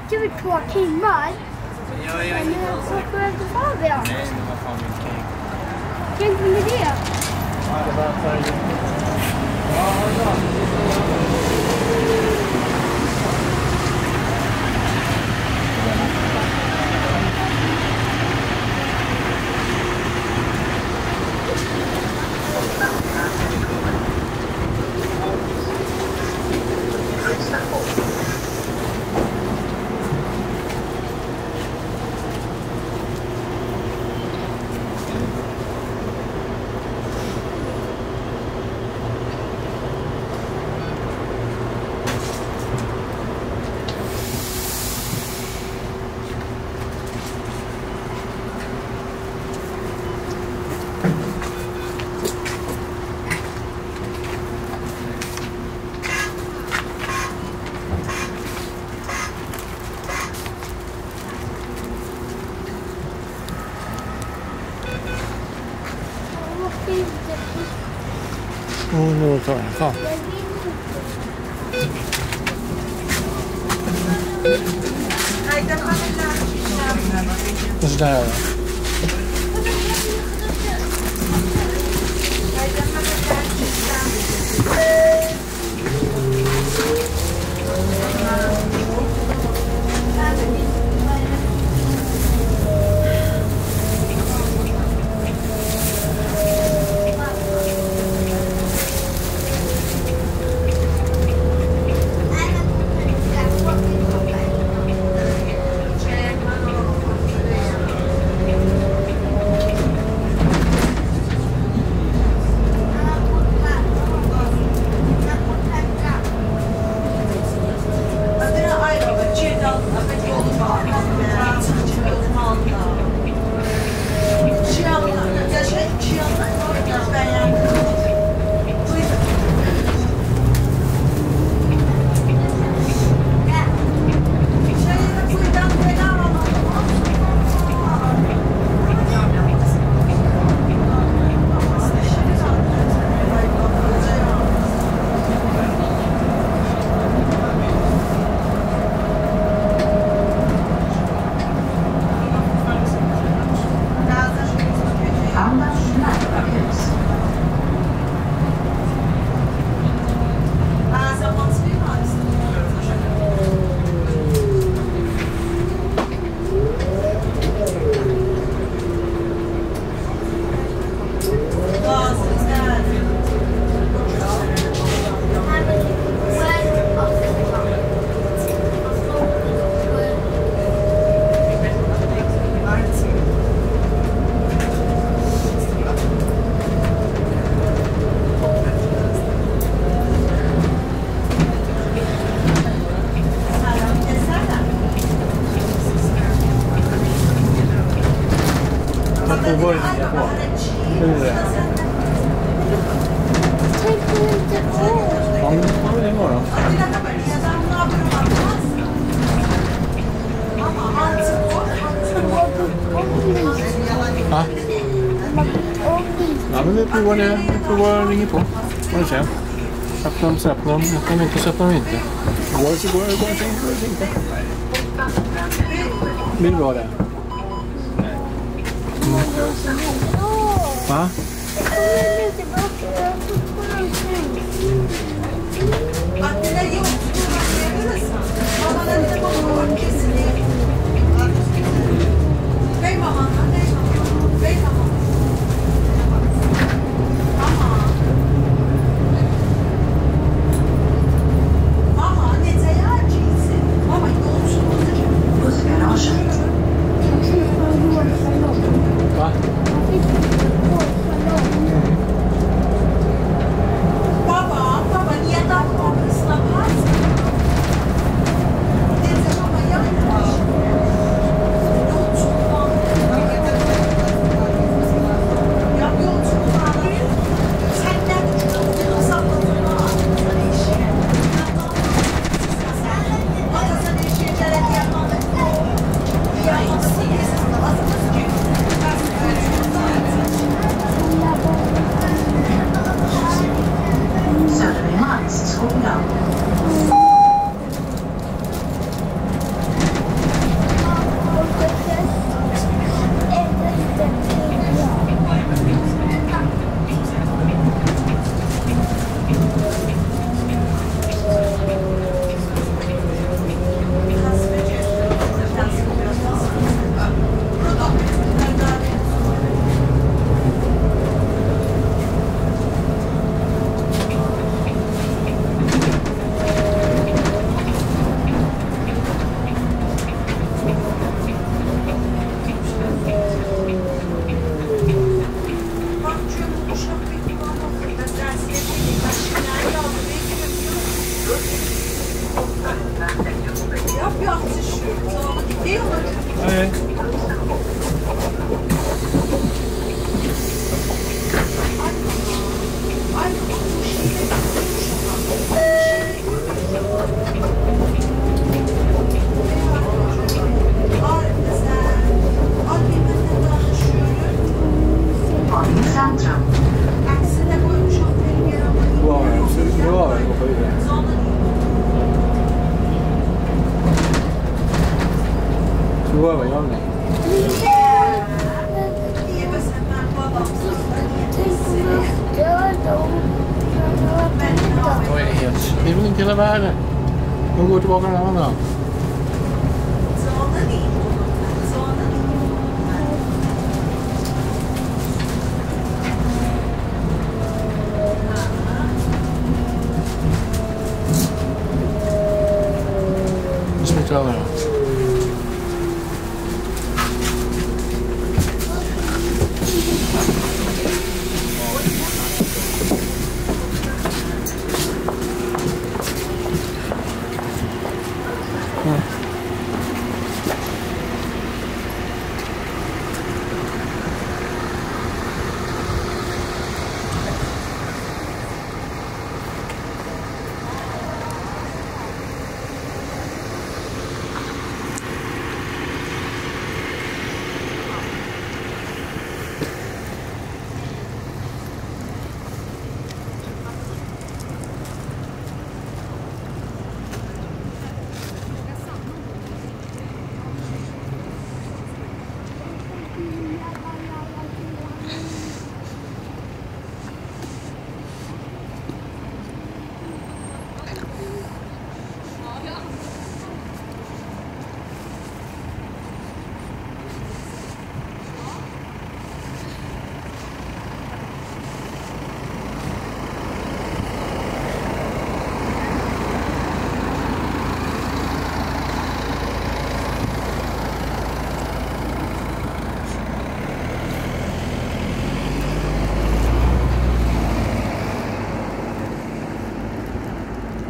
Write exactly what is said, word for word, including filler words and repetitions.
åkte vi två timmar. Ja, ja, men nu åker vi inte av vi då. Nej, det var fan min krig. Tänk med det. Ja, det var för... Ja, bra. Och nu tar jag fan. Och så där. Då börjar jag på. Hur är det? Tänk inte på. Ja, men vad är det imorgon? Va? Ja, men vi provar det. Vi provar att ringa på. Vad du säger? Öppna dem så öppnar dem. Öppnar dem inte så öppnar de inte. Går det så går det. Går det så går det inte. Blir det bra det? Mm. Va? Va? Pappa, pappa, nie dam pomysł na pas. Nej. Centrum. Wow, det var väl på det. Så var det jag med. Vad är det helt? Det är väl inte hela världen. De går tillbaka den andra. Smitt över då.